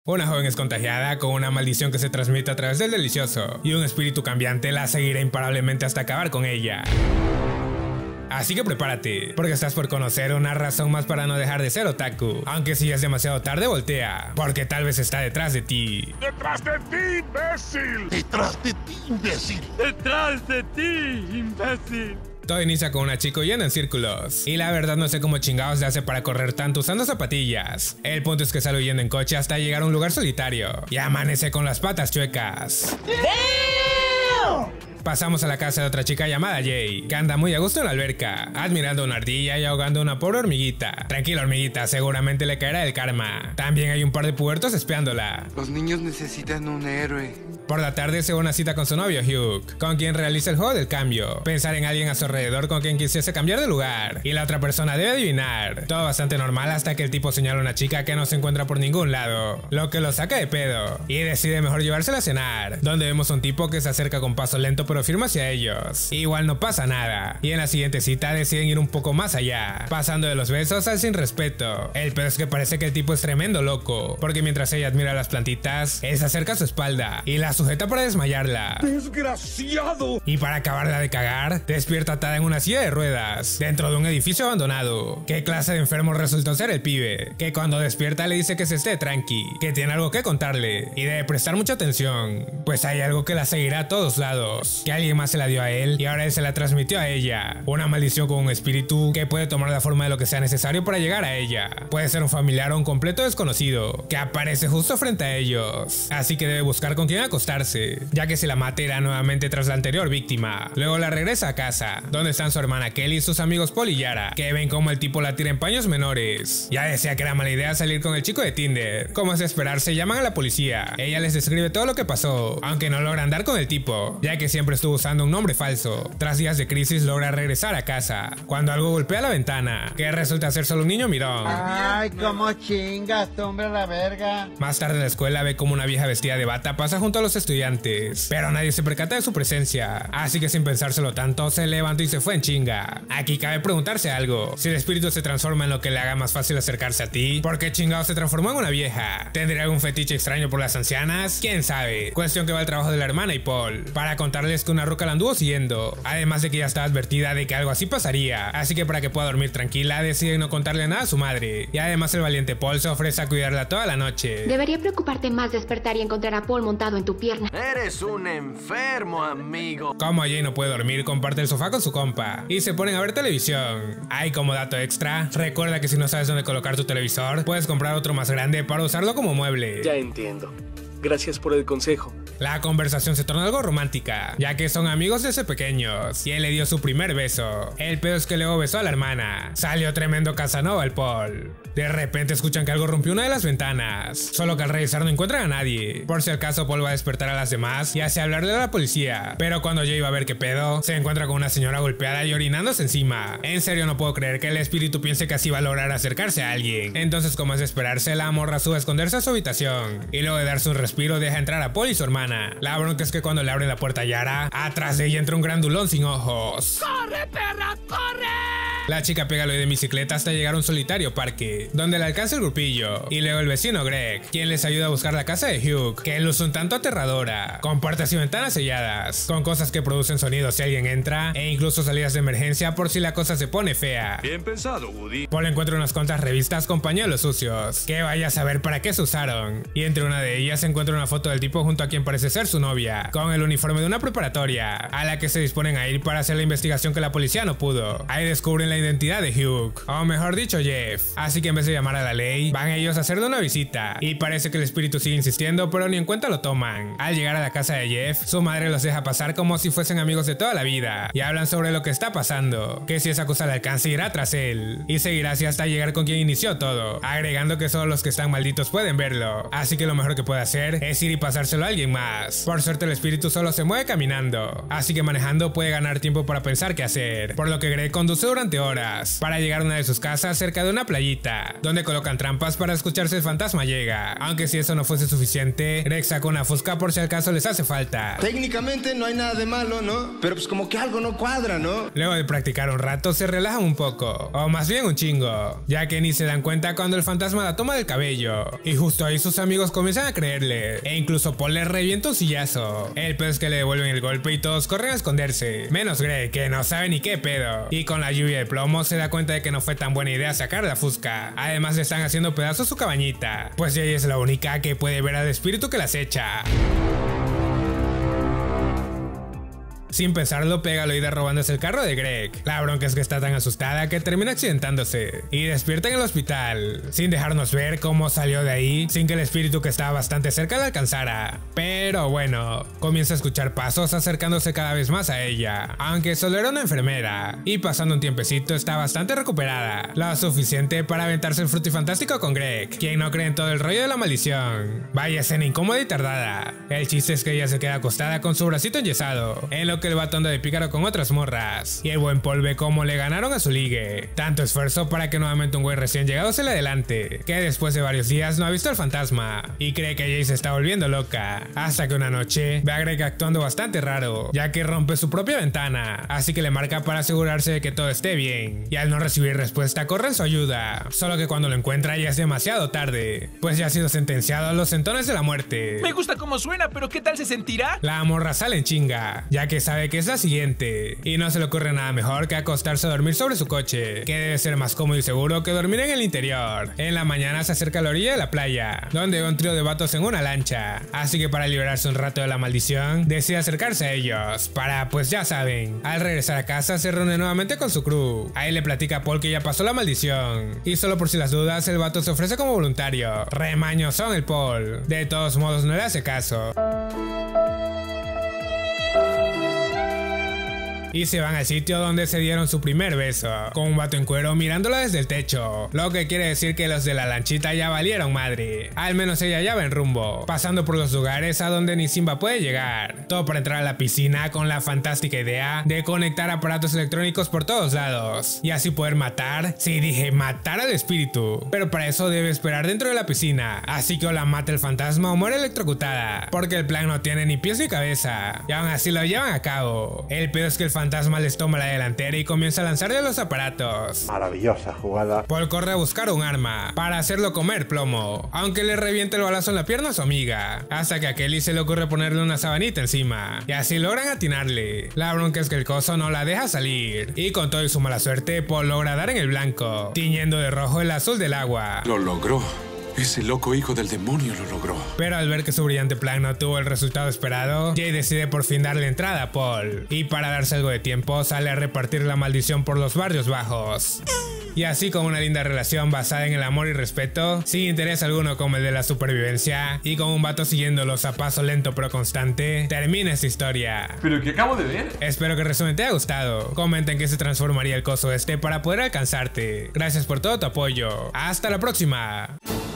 Una joven es contagiada con una maldición que se transmite a través del delicioso, y un espíritu cambiante la seguirá imparablemente hasta acabar con ella. Así que prepárate, porque estás por conocer una razón más para no dejar de ser otaku. Aunque si ya es demasiado tarde, voltea, porque tal vez está detrás de ti. ¡Detrás de ti, imbécil! ¡Detrás de ti, imbécil! ¡Detrás de ti, imbécil! Todo inicia con una chica yendo en círculos, y la verdad no sé cómo chingados le hace para correr tanto usando zapatillas. El punto es que sale huyendo en coche hasta llegar a un lugar solitario, y amanece con las patas chuecas. Pasamos a la casa de otra chica llamada Jay, que anda muy a gusto en la alberca, admirando una ardilla y ahogando a una pobre hormiguita. Tranquila hormiguita, seguramente le caerá el karma. También hay un par de pubertos espiándola. Los niños necesitan un héroe. Por la tarde se va una cita con su novio Hugh, con quien realiza el juego del cambio. Pensar en alguien a su alrededor con quien quisiese cambiar de lugar, y la otra persona debe adivinar. Todo bastante normal hasta que el tipo señala a una chica que no se encuentra por ningún lado, lo que lo saca de pedo, y decide mejor llevársela a cenar, donde vemos a un tipo que se acerca con paso lento pero firme hacia ellos. Igual no pasa nada, y en la siguiente cita deciden ir un poco más allá, pasando de los besos al sin respeto. El pedo es que parece que el tipo es tremendo loco, porque mientras ella admira las plantitas, él se acerca a su espalda y la sujeta para desmayarla. ¡Desgraciado! Y para acabarla de cagar, despierta atada en una silla de ruedas, dentro de un edificio abandonado. ¿Qué clase de enfermo resultó ser el pibe? Que cuando despierta le dice que se esté tranqui, que tiene algo que contarle, y debe prestar mucha atención, pues hay algo que la seguirá a todos lados, que alguien más se la dio a él y ahora él se la transmitió a ella. Una maldición con un espíritu que puede tomar la forma de lo que sea necesario para llegar a ella. Puede ser un familiar o un completo desconocido, que aparece justo frente a ellos, así que debe buscar con quién acostarse, ya que si la mata irá nuevamente tras la anterior víctima. Luego la regresa a casa, donde están su hermana Kelly y sus amigos Paul y Yara, que ven como el tipo la tira en paños menores. Ya decía que era mala idea salir con el chico de Tinder. Como es de esperarse, llaman a la policía. Ella les describe todo lo que pasó, aunque no logran dar con el tipo, ya que siempre estuvo usando un nombre falso. Tras días de crisis logra regresar a casa, cuando algo golpea la ventana, que resulta ser solo un niño mirón. Ay, cómo chingas, hombre, a la verga. Más tarde en la escuela ve como una vieja vestida de bata pasa junto a los estudiantes, pero nadie se percata de su presencia, así que sin pensárselo tanto se levantó y se fue en chinga. Aquí cabe preguntarse algo: si el espíritu se transforma en lo que le haga más fácil acercarse a ti, ¿por qué chingado se transformó en una vieja? ¿Tendría algún fetiche extraño por las ancianas? ¿Quién sabe? Cuestión que va al trabajo de la hermana y Paul, para contarles que una ruca la anduvo siguiendo, además de que ya estaba advertida de que algo así pasaría, así que para que pueda dormir tranquila decide no contarle nada a su madre, y además el valiente Paul se ofrece a cuidarla toda la noche. Debería preocuparte más despertar y encontrar a Paul montado en tu pierna. Eres un enfermo, amigo. Como Jay no puede dormir, comparte el sofá con su compa y se ponen a ver televisión. Hay como dato extra, recuerda que si no sabes dónde colocar tu televisor, puedes comprar otro más grande para usarlo como mueble. Ya entiendo. Gracias por el consejo. La conversación se torna algo romántica, ya que son amigos desde pequeños, y él le dio su primer beso. El pedo es que luego besó a la hermana. Salió tremendo Casanova el Paul. De repente escuchan que algo rompió una de las ventanas, solo que al revisar no encuentran a nadie. Por si al caso Paul va a despertar a las demás y hace hablarle a la policía, pero cuando Jay va a ver qué pedo, se encuentra con una señora golpeada y orinándose encima. En serio no puedo creer que el espíritu piense que así va a lograr acercarse a alguien. Entonces, como es de esperarse, la morra sube a esconderse a su habitación, y luego de darse un respiro deja entrar a Paul y su hermana. La bronca es que cuando le abren la puerta a Yara, atrás de ella entra un grandulón sin ojos. ¡Corre, perra, corre! La chica pega lo de bicicleta hasta llegar a un solitario parque, donde le alcanza el grupillo, y luego el vecino Greg, quien les ayuda a buscar la casa de Hugh, que luce un tanto aterradora, con puertas y ventanas selladas, con cosas que producen sonido si alguien entra, e incluso salidas de emergencia por si la cosa se pone fea. Bien pensado, Woody. Paul encuentra unas cuantas revistas con pañuelos sucios, que vaya a saber para qué se usaron, y entre una de ellas se encuentra una foto del tipo junto a quien parece ser su novia, con el uniforme de una preparatoria, a la que se disponen a ir para hacer la investigación que la policía no pudo. Ahí descubren la identidad de Hugh, o mejor dicho Jeff, así que en vez de llamar a la ley, van ellos a hacerle una visita, y parece que el espíritu sigue insistiendo, pero ni en cuenta lo toman. Al llegar a la casa de Jeff, su madre los deja pasar como si fuesen amigos de toda la vida, y hablan sobre lo que está pasando, que si esa cosa le alcanza irá tras él, y seguirá así hasta llegar con quien inició todo, agregando que solo los que están malditos pueden verlo, así que lo mejor que puede hacer es ir y pasárselo a alguien más. Por suerte el espíritu solo se mueve caminando, así que manejando puede ganar tiempo para pensar qué hacer, por lo que Greg conduce durante horas horas para llegar a una de sus casas cerca de una playita, donde colocan trampas para escuchar si el fantasma llega. Aunque si eso no fuese suficiente, Greg saca una fusca por si al caso les hace falta. Técnicamente no hay nada de malo, ¿no? Pero pues como que algo no cuadra, ¿no? Luego de practicar un rato se relajan un poco, o más bien un chingo, ya que ni se dan cuenta cuando el fantasma la toma del cabello. Y justo ahí sus amigos comienzan a creerle, e incluso Paul le revienta un sillazo. El pedo es que le devuelven el golpe y todos corren a esconderse, menos Greg, que no sabe ni qué pedo. Y con la lluvia de plomo se da cuenta de que no fue tan buena idea sacar la fusca. Además le están haciendo pedazos su cabañita, pues ella es la única que puede ver al espíritu que las echa. Sin pensarlo, pega al oído robándose el carro de Greg. La bronca es que está tan asustada que termina accidentándose y despierta en el hospital, sin dejarnos ver cómo salió de ahí sin que el espíritu que estaba bastante cerca la alcanzara. Pero bueno, comienza a escuchar pasos acercándose cada vez más a ella, aunque solo era una enfermera, y pasando un tiempecito está bastante recuperada, lo suficiente para aventarse el frutifantástico con Greg, quien no cree en todo el rollo de la maldición. Vaya escena incómoda y tardada. El chiste es que ella se queda acostada con su bracito enyesado, en lo que el vato anda de pícaro con otras morras, y el buen Paul ve cómo le ganaron a su ligue. Tanto esfuerzo para que nuevamente un güey recién llegado se le adelante, que después de varios días no ha visto al fantasma y cree que Jay se está volviendo loca, hasta que una noche ve a Greg actuando bastante raro, ya que rompe su propia ventana, así que le marca para asegurarse de que todo esté bien, y al no recibir respuesta corre en su ayuda, solo que cuando lo encuentra ya es demasiado tarde, pues ya ha sido sentenciado a los sentones de la muerte. Me gusta cómo suena, pero ¿qué tal se sentirá? La morra sale en chinga, ya que sabe que es la siguiente, y no se le ocurre nada mejor que acostarse a dormir sobre su coche, que debe ser más cómodo y seguro que dormir en el interior. En la mañana se acerca a la orilla de la playa, donde ve un trío de vatos en una lancha, así que para liberarse un rato de la maldición, decide acercarse a ellos, para pues ya saben. Al regresar a casa se reúne nuevamente con su crew, ahí le platica a Paul que ya pasó la maldición, y solo por si las dudas el vato se ofrece como voluntario. Remañosón el Paul, de todos modos no le hace caso. Y se van al sitio donde se dieron su primer beso, con un vato en cuero mirándola desde el techo, lo que quiere decir que los de la lanchita ya valieron madre, al menos ella ya va en rumbo, pasando por los lugares a donde ni Simba puede llegar, todo para entrar a la piscina con la fantástica idea de conectar aparatos electrónicos por todos lados, y así poder matar, sí dije matar al espíritu, pero para eso debe esperar dentro de la piscina, así que o la mata el fantasma o muere electrocutada, porque el plan no tiene ni pies ni cabeza, y aún así lo llevan a cabo. El pedo es que el fantasma les toma la delantera y comienza a lanzarle los aparatos. Maravillosa jugada. Paul corre a buscar un arma para hacerlo comer plomo, aunque le revienta el balazo en la pierna a su amiga, hasta que a Kelly se le ocurre ponerle una sabanita encima, y así logran atinarle. La bronca es que el coso no la deja salir, y con todo y su mala suerte, Paul logra dar en el blanco, tiñendo de rojo el azul del agua. Lo logró. Ese loco hijo del demonio lo logró. Pero al ver que su brillante plan no tuvo el resultado esperado, Jay decide por fin darle entrada a Paul, y para darse algo de tiempo sale a repartir la maldición por los barrios bajos. Y así, con una linda relación basada en el amor y respeto, sin interés alguno como el de la supervivencia, y con un vato siguiéndolos a paso lento pero constante, termina esta historia. ¿Pero qué acabo de ver? Espero que el resumen te haya gustado. Comenta en qué se transformaría el coso este para poder alcanzarte. Gracias por todo tu apoyo. ¡Hasta la próxima!